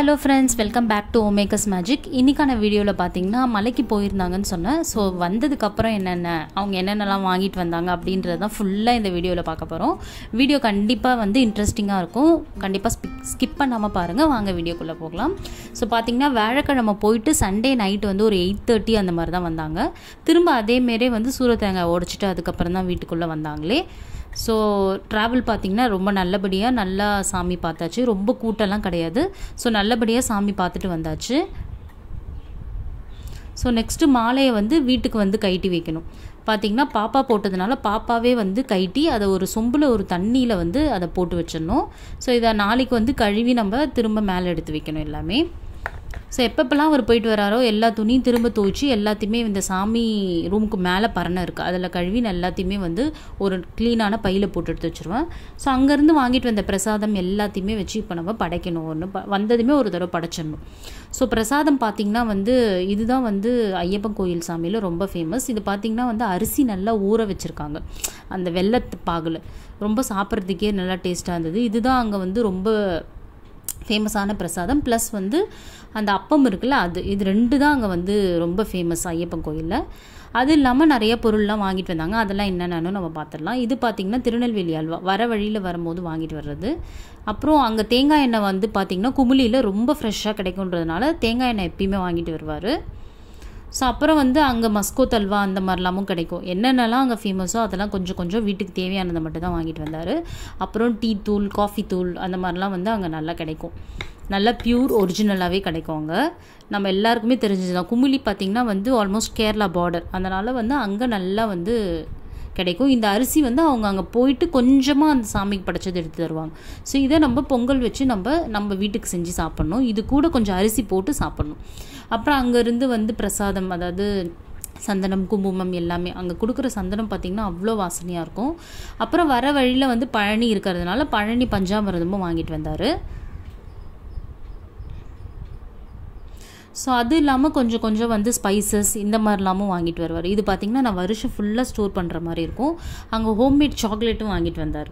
Hello friends, welcome back to Homemakers Magic. இன்னைக்கான வீடியோல பாத்தீங்கன்னா மலைக்கு போயிருந்தாங்கன்னு சொன்னேன். சோ வந்ததுக்கு அப்புறம் அவங்க என்னென்னலாம் வாங்கிட்டு வந்தாங்க அப்படின்றத தான் ஃபுல்லா இந்த வீடியோல பார்க்க போறோம். வீடியோ கண்டிப்பா இன்ட்ரஸ்டிங்கா இருக்கும். கண்டிப்பா ஸ்கிப் பண்ணாம பாருங்க. வாங்க வீடியோக்குள்ள போகலாம். சோ பாத்தீங்கன்னா வியாழக்கிழமை போயிட்டு சண்டே நைட் ஒரு 8:30 அந்த மாதிரி தான் வந்தாங்க. திரும்ப அதே மாதிரியே சூரத்தேங்காய் உடைச்சிட்டு அதுக்கு அப்புறம் தான் வீட்டுக்குள்ள வந்தாங்களே. ஸோ ட்ராவல் பார்த்திங்கன்னா ரொம்ப நல்லபடியாக நல்லா சாமி பார்த்தாச்சு. ரொம்ப கூட்டம்லாம் கிடையாது. ஸோ நல்லபடியாக சாமி பார்த்துட்டு வந்தாச்சு. ஸோ நெக்ஸ்ட்டு மாலையை வீட்டுக்கு கைட்டி வைக்கணும். பார்த்திங்கன்னா பாப்பா போட்டதுனால பாப்பாவே கைட்டி அதை ஒரு சொம்பில் ஒரு தண்ணியில் அதை போட்டு வச்சிடணும். ஸோ இதை நாளைக்கு கழுவி நம்ம திரும்ப மேலே எடுத்து வைக்கணும் எல்லாமே. ஸோ எப்பப்பெல்லாம் அவர் போயிட்டு வராரோ எல்லா துணியும் திரும்ப துவைச்சி எல்லாத்தையுமே இந்த சாமி ரூமுக்கு மேலே பரணை இருக்குது அதில் கழுவி எல்லாத்தையுமே ஒரு க்ளீனான பையில் போட்டு எடுத்து வச்சுருவேன். ஸோ அங்கேருந்து வாங்கிட்டு வந்த பிரசாதம் எல்லாத்தையுமே வச்சு இப்போ நம்ம படைக்கணும். வந்ததுமே ஒரு தடவை படைச்சிடணும். ஸோ பிரசாதம் பார்த்திங்கன்னா இதுதான் ஐயப்பன் கோயில் சாமியில் ரொம்ப ஃபேமஸ். இது பார்த்திங்கன்னா அரிசி நல்லா ஊற வச்சுருக்காங்க அந்த வெள்ளத்து பாகில். ரொம்ப சாப்பிட்றதுக்கே நல்லா டேஸ்ட்டாக இருந்தது. இதுதான் அங்கே ரொம்ப ஃபேமஸான பிரசாதம். ப்ளஸ் அந்த அப்பம் இருக்குல்ல இது ரெண்டு தான் அங்கே ரொம்ப ஃபேமஸ் ஐயப்பன் கோயிலில். அது இல்லாமல் நிறைய பொருள்லாம் வாங்கிட்டு வந்தாங்க. அதெல்லாம் என்னென்னு நம்ம பார்த்துடலாம். இது பார்த்திங்கன்னா திருநெல்வேலி அல்வா வர வழியில் வரும்போது வாங்கிட்டு வர்றது. அப்புறம் அங்கே தேங்காய் எண்ணெய் பார்த்திங்கன்னா குமுளியில் ரொம்ப ஃப்ரெஷ்ஷாக கிடைக்குன்றதுனால தேங்காய் எண்ணெய் எப்பயுமே வாங்கிட்டு வருவார். ஸோ அப்புறம் அங்கே மஸ்கோத் அல்வா அந்த மாதிரிலாமும் கிடைக்கும். என்னென்னலாம் அங்கே ஃபேமஸோ அதெல்லாம் கொஞ்சம் கொஞ்சம் வீட்டுக்கு தேவையானதை மட்டும் தான் வாங்கிட்டு வந்தார். அப்புறம் டீ தூள் காஃபி தூள் அந்த மாதிரிலாம் அங்கே நல்லா கிடைக்கும். நல்லா பியூர் ஒரிஜினலாகவே கிடைக்கும். அங்கே நம்ம எல்லாருக்குமே தெரிஞ்சது தான். குமுளி பார்த்திங்கன்னா ஆல்மோஸ்ட் கேரளா பார்டர். அதனால் அங்கே நல்லா கிடைக்கும். இந்த அரிசி அவங்க அங்கே போயிட்டு கொஞ்சமாக அந்த சாமிக்கு படைச்சது எடுத்து தருவாங்க. ஸோ இதை நம்ம பொங்கல் வச்சு நம்ம வீட்டுக்கு செஞ்சு சாப்பிட்ணும். இது கூட கொஞ்சம் அரிசி போட்டு சாப்பிட்ணும். அப்புறம் அங்கேருந்து பிரசாதம், அதாவது சந்தனம் குங்குமம் எல்லாமே அங்கே கொடுக்குற சந்தனம் பார்த்திங்கன்னா அவ்வளோ வாசனையாக இருக்கும். அப்புறம் வர வழியில் பழனி இருக்கிறதுனால பழனி பஞ்சாமிரதமும் வாங்கிட்டு வந்தார். ஸோ அது இல்லாமல் கொஞ்சம் கொஞ்சம் ஸ்பைசஸ் இந்த மாதிரிலாமும் வாங்கிட்டு வருவார். இது பார்த்திங்கன்னா நான் வருஷம் ஃபுல்லாக ஸ்டோர் பண்ணுற மாதிரி இருக்கும். அங்கே ஹோம்மேட் சாக்லேட்டும் வாங்கிட்டு வந்தார்.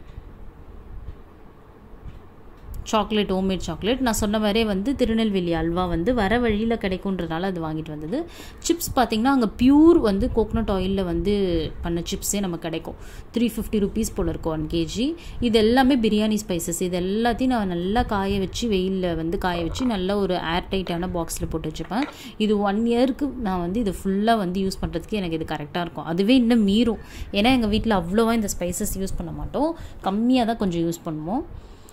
சாக்லேட் ஹோம்மேட் சாக்லேட் நான் சொன்ன மாதிரியே திருநெல்வேலி அல்வா வர வழியில் கிடைக்குன்றதுனால அது வாங்கிட்டு வந்தது. சிப்ஸ் பார்த்திங்கன்னா அங்கே பியூர் கோகனட் ஆயிலில் பண்ண சிப்ஸே நமக்கு கிடைக்கும். 350 rupees போல் இருக்கும் 1 kg. இது எல்லாமே பிரியாணி ஸ்பைசஸ். இது எல்லாத்தையும் நான் நல்லா காய வச்சு வெயிலில் காய வச்சு நல்லா ஒரு ஏர் டைட்டான பாக்ஸில் போட்டு வச்சுப்பேன். இது 1 yearக்கு நான் இது ஃபுல்லாக யூஸ் பண்ணுறதுக்கு எனக்கு இது கரெக்டாக இருக்கும். அதுவே இன்னும் மீறும். ஏன்னா எங்கள் வீட்டில் அவ்வளோவா இந்த ஸ்பைசஸ் யூஸ் பண்ண மாட்டோம். கம்மியாக தான் கொஞ்சம் யூஸ் பண்ணுவோம்.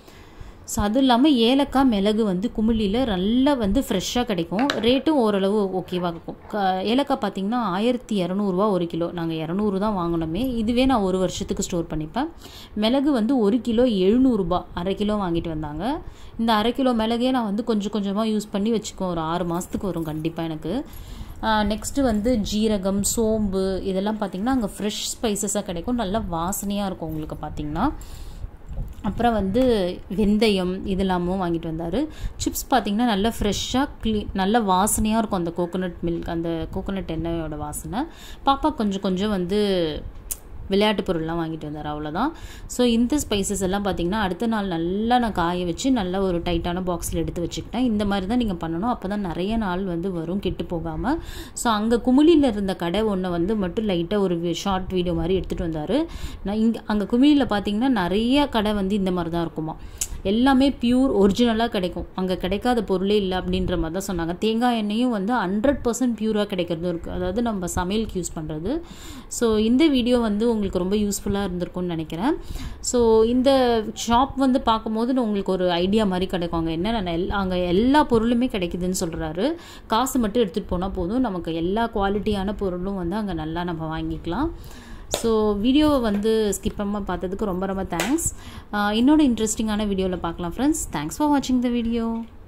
ஸோ அது இல்லாமல் ஏலக்காய் மிளகு குமுளியில் நல்லா ஃப்ரெஷ்ஷாக கிடைக்கும். ரேட்டும் ஓரளவு ஓகேவாக இருக்கும். ஏலக்காய் பார்த்திங்கன்னா 1200 1 கிலோ. நாங்கள் 200 தான் வாங்கினோமே. இதுவே நான் 1 வருஷத்துக்கு ஸ்டோர் பண்ணிப்பேன். மிளகு 1 கிலோ 700 1/2 கிலோ வாங்கிட்டு வந்தாங்க. இந்த 1/2 கிலோ மிளகே நான் கொஞ்சம் கொஞ்சமாக யூஸ் பண்ணி வச்சுக்குவோம். ஒரு 6 மாதத்துக்கு வரும் கண்டிப்பாக எனக்கு. நெக்ஸ்ட்டு ஜீரகம் சோம்பு இதெல்லாம் பார்த்திங்கன்னா அங்கே ஃப்ரெஷ் ஸ்பைசஸாக கிடைக்கும். நல்லா வாசனையாக இருக்கும் உங்களுக்கு பார்த்திங்கன்னா. அப்புறம் வெந்தயம் இதெல்லாமும் வாங்கிட்டு வந்தார். சிப்ஸ் பார்த்திங்கன்னா நல்லா ஃப்ரெஷ்ஷாக நல்ல வாசனையாக இருக்கும். அந்த கோகோனட் மில்க் அந்த கோகோனட் எண்ணெயோட வாசனை. பாப்பா கொஞ்சம் கொஞ்சம் விளையாட்டு பொருள்லாம் வாங்கிட்டு வந்தார். அவ்வளோதான். ஸோ இந்த ஸ்பைசஸ் எல்லாம் பார்த்திங்கன்னா அடுத்த நாள் நல்லா நான் காய வச்சு நல்லா ஒரு டைட்டான பாக்ஸில் எடுத்து வச்சுக்கிட்டேன். இந்த மாதிரி தான் நீங்கள் பண்ணணும். அப்போ தான் நிறைய நாள் வரும் கெட்டு போகாமல். ஸோ அங்கே குமுளியில் இருந்த கடை ஒன்று மட்டும் லைட்டாக ஒரு ஷார்ட் வீடியோ மாதிரி எடுத்துகிட்டு வந்தார். நான் அங்கே குமுளியில் பார்த்திங்கன்னா நிறைய கடை இந்த மாதிரி தான் இருக்குமா. எல்லாமே பியூர் ஒரிஜினலாக கிடைக்கும். அங்கே கிடைக்காத பொருளே இல்லை அப்படின்ற மாதிரி தான் சொன்னாங்க. தேங்காய் எண்ணெயும் 100% பியூராக கிடைக்கிறதும் இருக்குது. அதாவது நம்ம சமையலுக்கு யூஸ் பண்ணுறது. ஸோ இந்த வீடியோ உங்களுக்கு ரொம்ப யூஸ்ஃபுல்லாக இருந்திருக்கும்னு நினைக்கிறேன். ஸோ இந்த ஷாப் பார்க்கும்போது உங்களுக்கு ஒரு ஐடியா மாதிரி கிடைக்கும். அங்கே என்னென்ன அங்கே எல்லா பொருளுமே கிடைக்குதுன்னு சொல்கிறாரு. காசு மட்டும் எடுத்துகிட்டு போனால் போதும். நமக்கு எல்லா குவாலிட்டியான பொருளும் அங்கே நல்லா நம்ம வாங்கிக்கலாம். ஸோ வீடியோவை ஸ்கிப் பண்ணாமல் பார்த்ததுக்கு ரொம்ப ரொம்ப தேங்க்ஸ். இன்னொரு இன்ட்ரெஸ்டிங்கான வீடியோவில் பார்க்கலாம் ஃப்ரெண்ட்ஸ். தேங்க்ஸ் ஃபார் வாட்சிங் த வீடியோ.